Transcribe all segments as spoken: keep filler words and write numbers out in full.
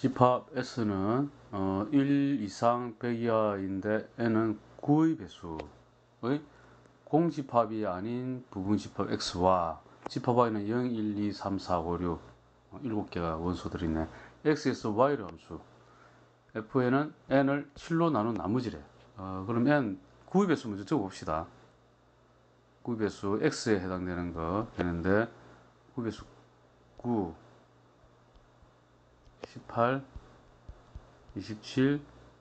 집합 S는 어, 일 이상 백 이하인데 N은 구의 배수의 공집합이 아닌 부분집합 X와 집합 Y는 영, 일, 이, 삼, 사, 오, 육 어, 일곱 개가 원소들이 있네. X에서 Y를 함수 F에는 N을 칠로 나눈 나머지래. 어, 그럼 N 구의 배수 먼저 적어봅시다. 구의 배수 X에 해당되는 거 되는데 구의 배수 구, 십팔, 이십칠,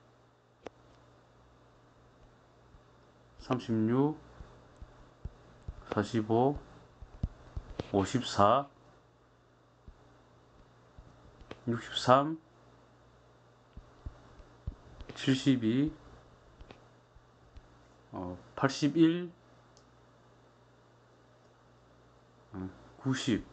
삼십육, 사십오, 오십사, 육십삼, 칠십이, 어, 팔십일, 어, 구십,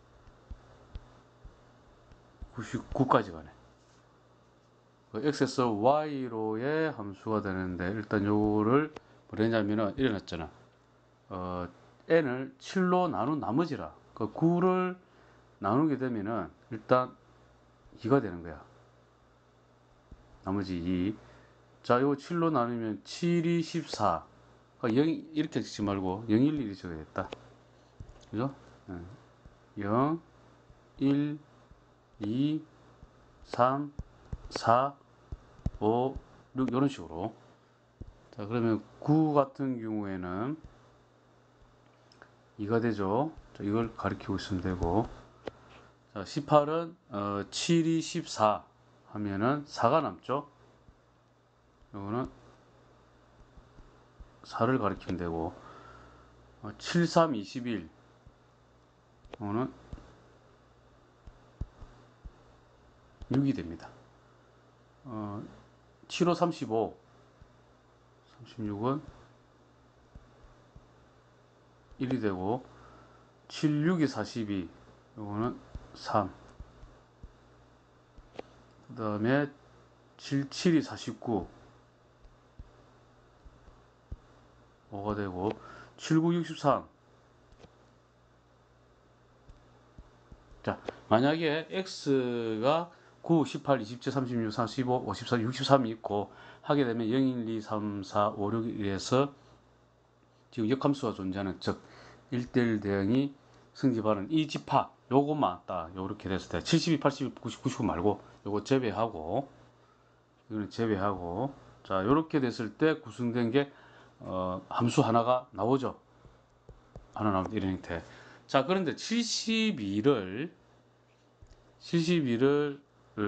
구십구까지 가네. 그 X에서 Y로의 함수가 되는데 일단 요거를 뭐랬냐면은 이래놨잖아. 어, N을 칠로 나눈 나머지라. 그 구를 나누게 되면은 일단 이가 되는 거야. 나머지 이. 자, 요 칠로 나누면 칠이 십사. 그러니까 영 이렇게 찍지 말고 영, 일, 일이 적어야겠다. 그죠? 영, 일, 이, 삼, 사, 오, 육 이런 식으로. 자, 그러면 구 같은 경우에는 이가 되죠. 자, 이걸 가리키고 있으면 되고. 자, 십팔은 어, 칠이 십사 하면은 사가 남죠. 이거는 사를 가리키면 되고. 어, 칠, 삼, 이십일 이거는 육이 됩니다. 어, 칠, 오, 삼십오 삼십육은 일이 되고 칠, 육이 사십이 이거는 삼. 그 다음에 칠, 칠이 사십구 오가 되고 칠, 구, 육십삼. 자, 만약에 X가 구, 십팔, 이십칠, 삼십육, 삼십오, 오십사, 육십삼이 있고 하게 되면 영, 일, 이, 삼, 사, 오, 육 이래서 지금 역함수가 존재하는 즉 일 대 일 대응이 승집하는 이 집합 요것만 딱 요렇게 됐을 때 칠십이, 팔십일, 구십, 구십구 말고 요거 제외하고 이거는 제외하고 자 요렇게 됐을 때 구성된 게 어, 함수 하나가 나오죠. 하나 나오는 이런 형태. 자 그런데 칠십이를 칠십이를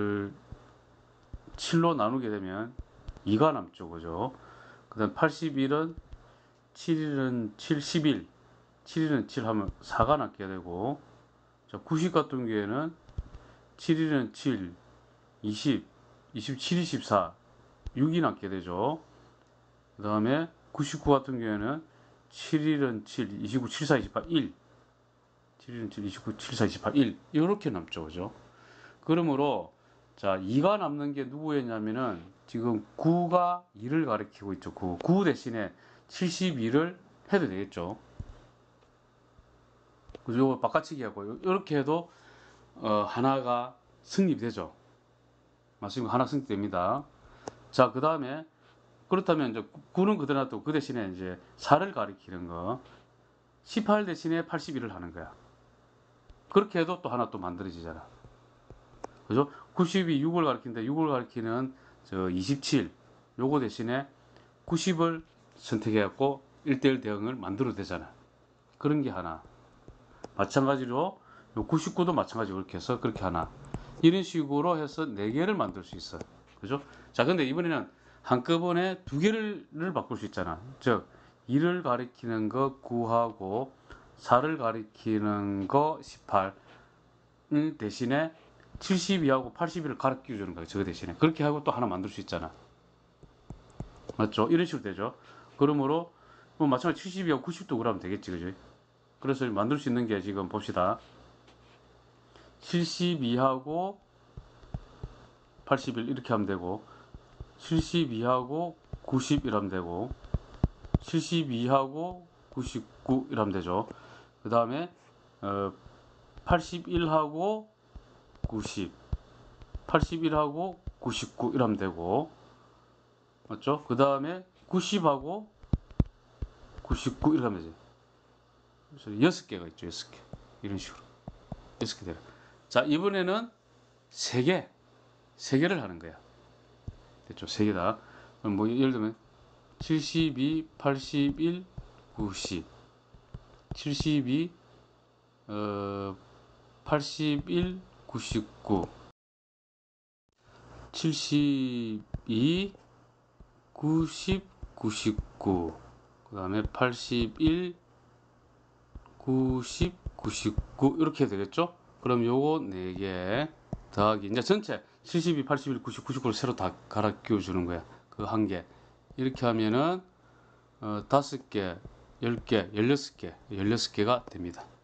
칠로 나누게 되면 이가 남죠. 그죠? 그 다음 팔십일은 칠일은 칠, 십일 칠일은 칠 하면 사가 남게 되고 자, 구십 같은 경우에는 칠일은 칠, 이십, 이십칠, 이십사 육이 남게 되죠. 그 다음에 구십구 같은 경우에는 칠일은 칠, 이십구, 칠사, 이십팔 일 칠일은 칠, 이십구, 칠사, 이십팔 일 이렇게 남죠. 그죠? 그러므로 자 이가 남는 게 누구였냐면은 지금 구가 이를 가리키고 있죠. 구, 구 대신에 칠십이를 해도 되겠죠. 그죠? 이거 바꿔치기 하고 이렇게 해도 어, 하나가 승립되죠. 맞습니까? 하나 승립됩니다. 자, 그 다음에 그렇다면 이제 구는 그대로 놔두고 그 대신에 이제 사를 가리키는 거 십팔 대신에 팔십일을 하는 거야. 그렇게 해도 또 하나 또 만들어지잖아. 그죠? 구십이 육을 가리키는데 육을 가리키는 저 이십칠 요거 대신에 구십을 선택해갖고 일 대 일 대응을 만들어도 되잖아. 그런 게 하나. 마찬가지로 구십구도 마찬가지로 그렇게 해서 그렇게 하나. 이런 식으로 해서 네 개를 만들 수 있어. 그죠? 자, 근데 이번에는 한꺼번에 두 개를 바꿀 수 있잖아. 즉, 이를 가리키는 거 구하고 사를 가리키는 거 십팔 대신에 칠십이하고 팔십일을 가르쳐 주는 거예요. 저 대신에. 그렇게 하고 또 하나 만들 수 있잖아. 맞죠? 이런 식으로 되죠. 그러므로 뭐 마찬가지로 칠십이하고 구십도 그러면 되겠지. 그죠? 그래서 만들 수 있는 게 지금 봅시다. 칠십이하고 팔십일 이렇게 하면 되고 칠십이하고 구십 이라면 되고 칠십이하고 구십구 이라면 되죠. 그 다음에 어, 팔십일하고 구십 팔십일하고 구십구 이러면 되고, 맞죠? 그 다음에 구십하고 구십구 이렇게 하면 되죠. 그래서 여섯 개가 있죠. 여섯 개. 이런 식으로. 여섯 개 되라. 자, 이번에는 세 개. 세 개를 하는 거야. 됐죠? 세 개다. 그럼 뭐, 예를 들면, 칠십이, 팔십일, 구십. 칠십이, 어, 팔십일, 구십구. 칠십이, 구십, 구십구. 그 다음에 팔십일, 구십, 구십구. 이렇게 되겠죠? 그럼 요거 네 개 더하기, 이제 전체 칠십이, 팔십일, 구십, 구십구를 새로 다 갈아 끼워 주는 거야. 그 한 개. 이렇게 하면은 어, 다섯 개, 열 개, 열여섯 개, 열여섯 개가 됩니다.